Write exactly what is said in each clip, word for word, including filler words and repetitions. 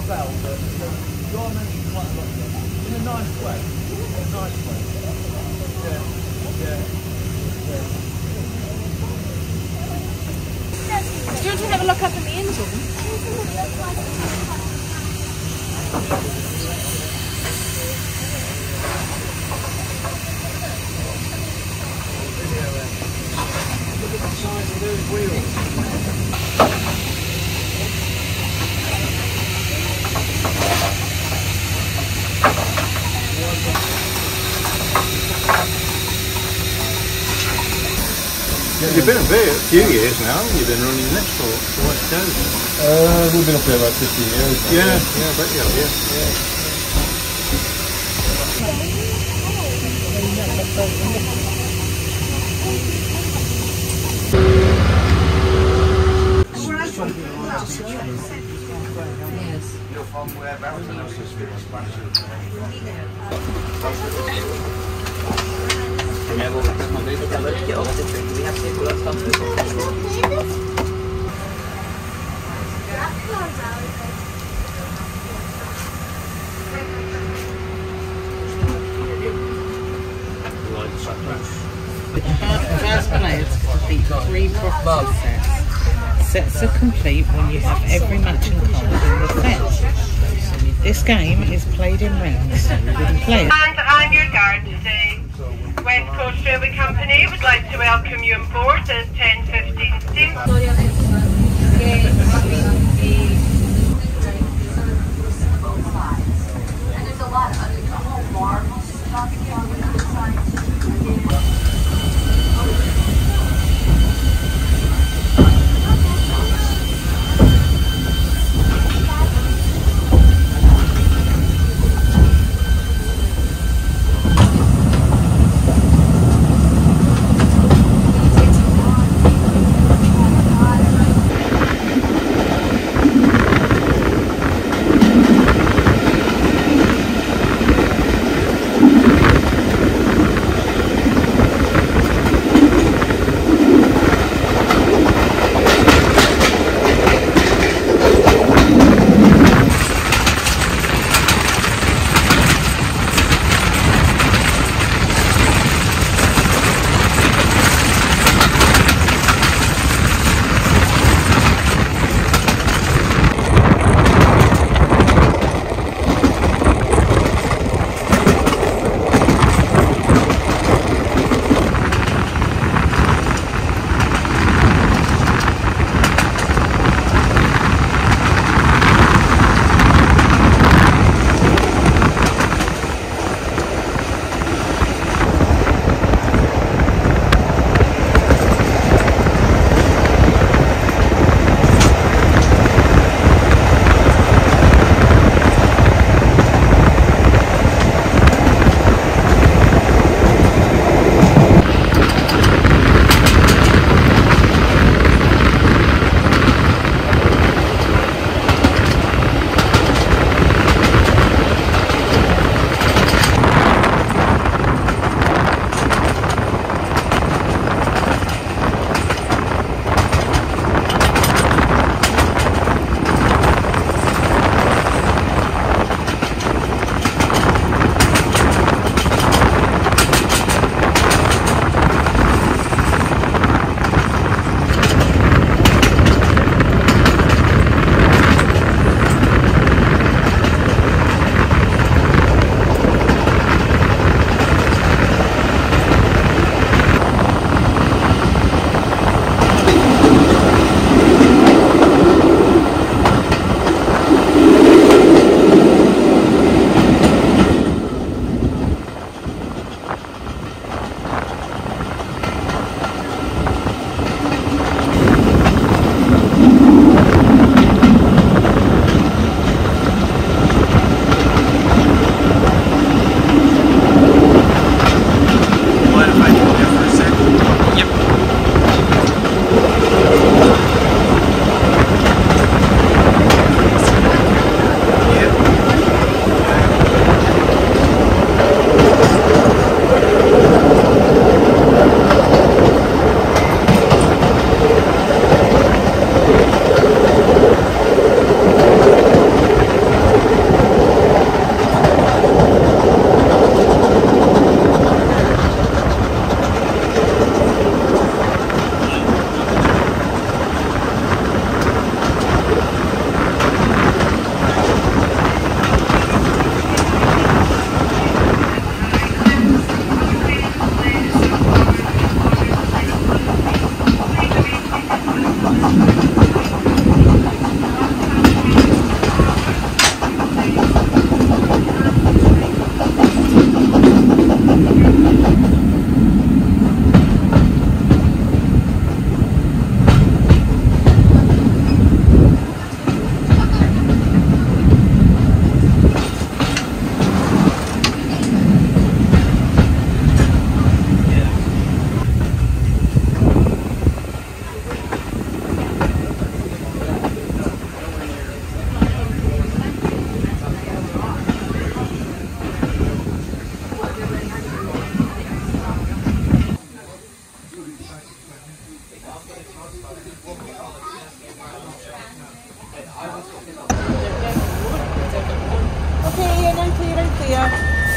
bell that you are mentioned quite a lot in a nice way. In a nice way. Yeah, yeah, yeah. Do you want to have a look up in the engine? Look at the size of those wheels. You've been a bit, a few years now, you've been running this for the West Coast. Uh, we've been up there about fifteen years now. Yeah, yeah, I bet you have, yeah. Yes. You're from whereabouts? And also speak Spanish. Yeah, well, that's my move. Tell her to get off the train. We have to take all that stuff to the First players complete three property sets. Sets are complete when you have every matching card in the set. This game is played in rounds. You play it. And I'm your guard today. West Coast Railway Company would like to welcome you on board this ten fifteen steam. Okay, and I'm clear, I'm clear.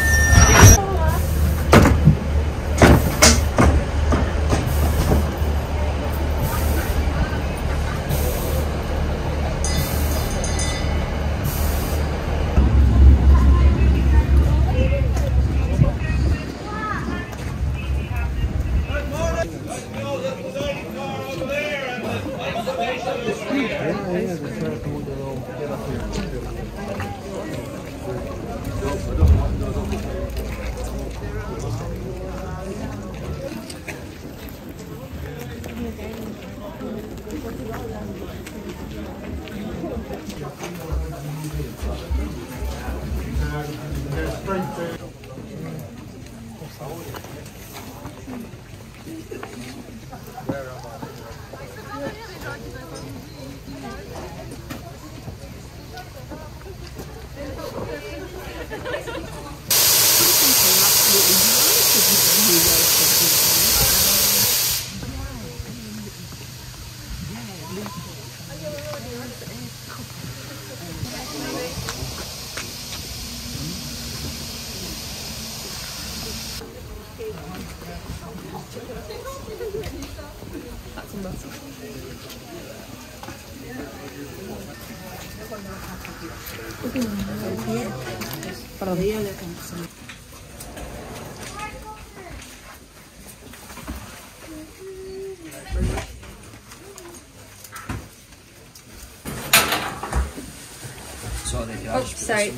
Oh, sorry.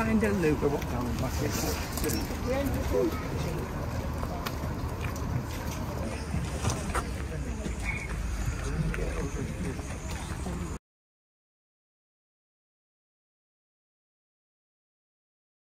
kind of loop. So what time is my